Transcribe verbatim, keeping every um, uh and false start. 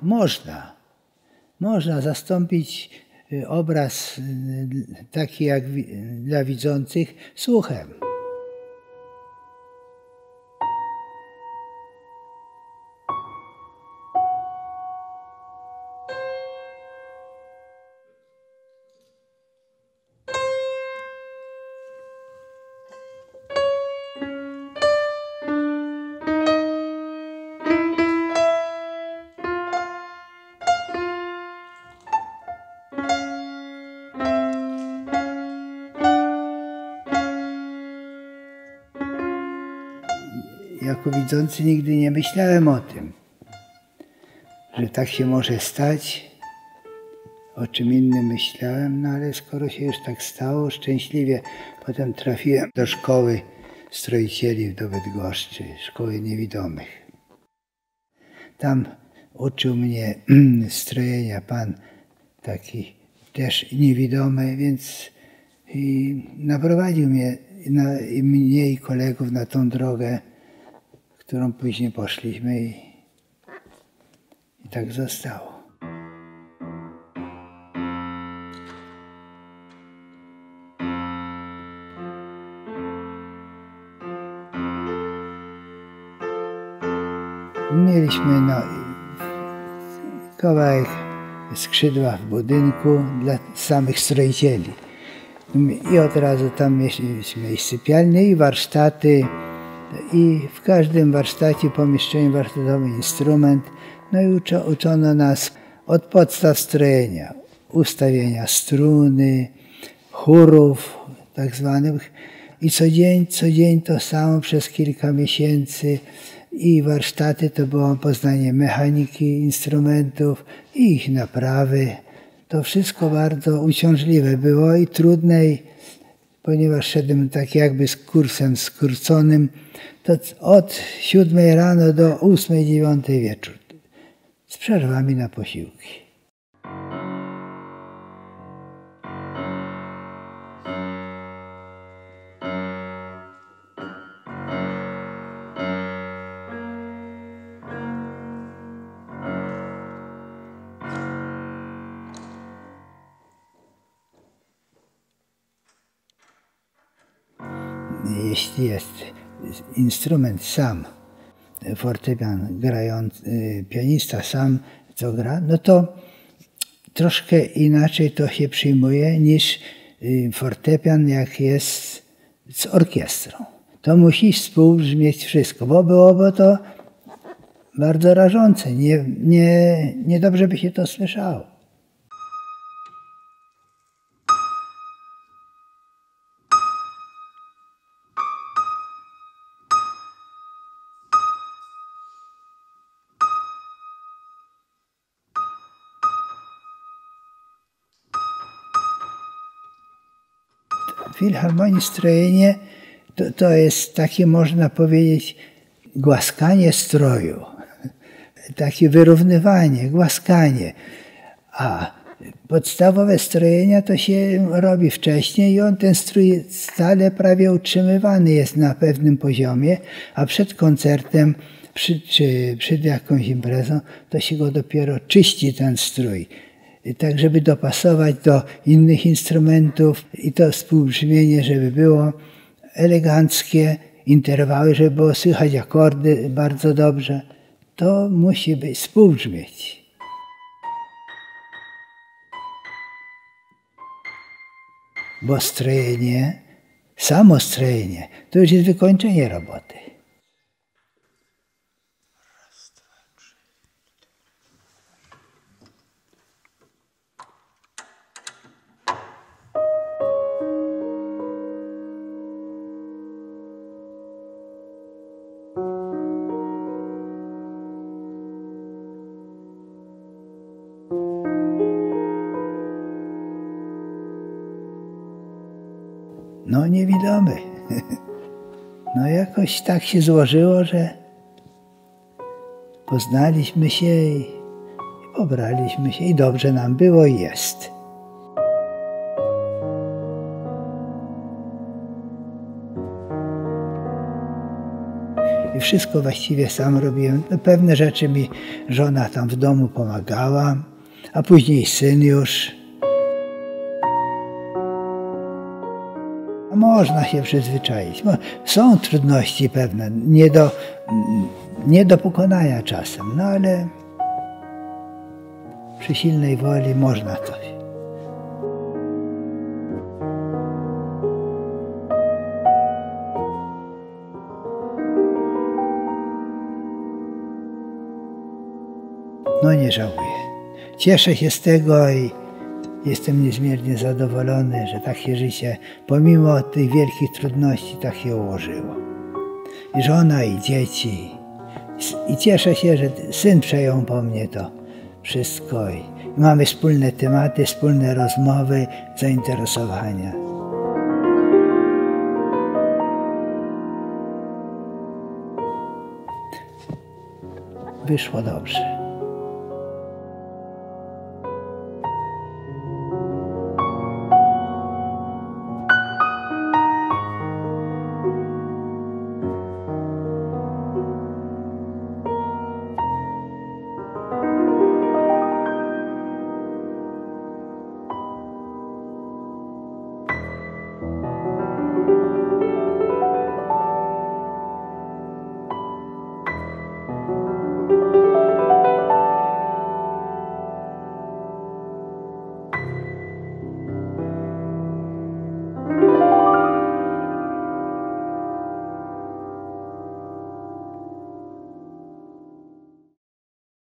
Można. Można zastąpić obraz taki jak dla widzących słuchem. Jako widzący nigdy nie myślałem o tym, że tak się może stać. O czym innym myślałem, no ale skoro się już tak stało, szczęśliwie potem trafiłem do szkoły stroicieli do Bydgoszczy, szkoły niewidomych. Tam uczył mnie strojenia pan taki też niewidomy, więc i naprowadził mnie, na, i mnie i kolegów na tą drogę, którą później poszliśmy i, i tak zostało. Mieliśmy no, kawałek skrzydła w budynku dla samych stroicieli. I od razu tam mieliśmy i sypialnie, i warsztaty, i w każdym warsztacie, pomieszczeniu warsztatowym instrument. No i uczo, uczono nas od podstaw strojenia, ustawienia struny, chórów tak zwanych. I co dzień, co dzień to samo przez kilka miesięcy. I warsztaty to było poznanie mechaniki instrumentów i ich naprawy. To wszystko bardzo uciążliwe było i trudne, ponieważ szedłem tak jakby z kursem skróconym, to od siódmej rano do ósmej, dziewiątej wieczór, z przerwami na posiłki. Jeśli jest instrument sam, fortepian grający, pianista sam co gra, no to troszkę inaczej to się przyjmuje niż fortepian jak jest z orkiestrą. To musi współbrzmieć wszystko, bo byłoby to bardzo rażące, nie, nie, niedobrze by się to słyszało. W filharmonii strojenie to, to jest takie, można powiedzieć, głaskanie stroju, takie wyrównywanie, głaskanie. A podstawowe strojenia to się robi wcześniej i on, ten strój stale prawie utrzymywany jest na pewnym poziomie, a przed koncertem przy, czy przed jakąś imprezą to się go dopiero czyści ten strój. Tak, żeby dopasować do innych instrumentów i to współbrzmienie, żeby było eleganckie, interwały, żeby było słychać akordy bardzo dobrze. To musi być współbrzmieć. Bo strojenie, samo strojenie, to już jest wykończenie roboty. No niewidomy. No jakoś tak się złożyło, że poznaliśmy się i pobraliśmy się i dobrze nam było i jest. i wszystko właściwie sam robiłem. No, pewne rzeczy mi żona tam w domu pomagała, a później syn już. A można się przyzwyczaić. Są trudności pewne, nie do, nie do pokonania czasem, no ale przy silnej woli można coś. No nie żałuję. Cieszę się z tego i jestem niezmiernie zadowolony, że tak się życie, pomimo tych wielkich trudności, tak się ułożyło. I żona, i dzieci. I cieszę się, że syn przejął po mnie to wszystko. I mamy wspólne tematy, wspólne rozmowy, zainteresowania. Wyszło dobrze.